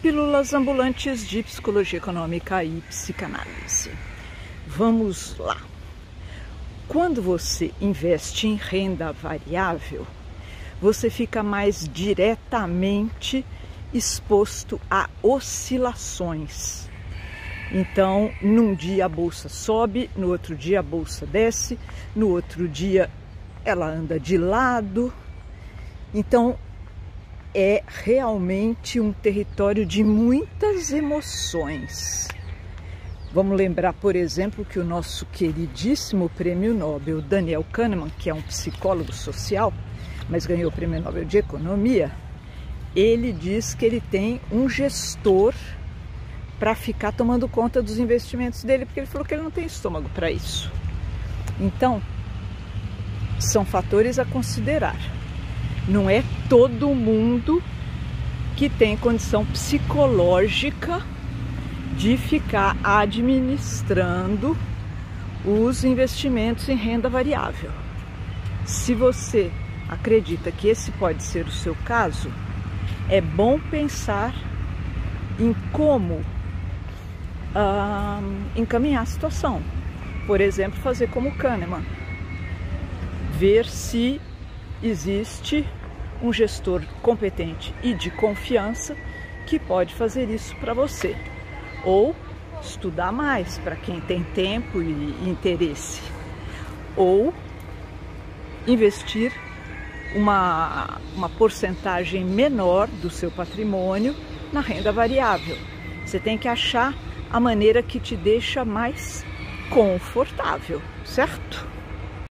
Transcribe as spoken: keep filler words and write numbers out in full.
Pílulas ambulantes de psicologia econômica e psicanálise. Vamos lá. Quando você investe em renda variável, você fica mais diretamente exposto a oscilações. Então, num dia a bolsa sobe, no outro dia a bolsa desce, no outro dia ela anda de lado. Então, é realmente um território de muitas emoções. Vamos lembrar, por exemplo, que o nosso queridíssimo prêmio Nobel, Daniel Kahneman, que é um psicólogo social, mas ganhou o prêmio Nobel de Economia, ele diz que ele tem um gestor para ficar tomando conta dos investimentos dele, porque ele falou que ele não tem estômago para isso. Então, são fatores a considerar. Não é todo mundo que tem condição psicológica de ficar administrando os investimentos em renda variável. Se você acredita que esse pode ser o seu caso, é bom pensar em como ah, encaminhar a situação. Por exemplo, fazer como o Kahneman, ver se existe um gestor competente e de confiança que pode fazer isso para você. Ou estudar mais, para quem tem tempo e interesse. Ou investir uma, uma porcentagem menor do seu patrimônio na renda variável. Você tem que achar a maneira que te deixa mais confortável, certo?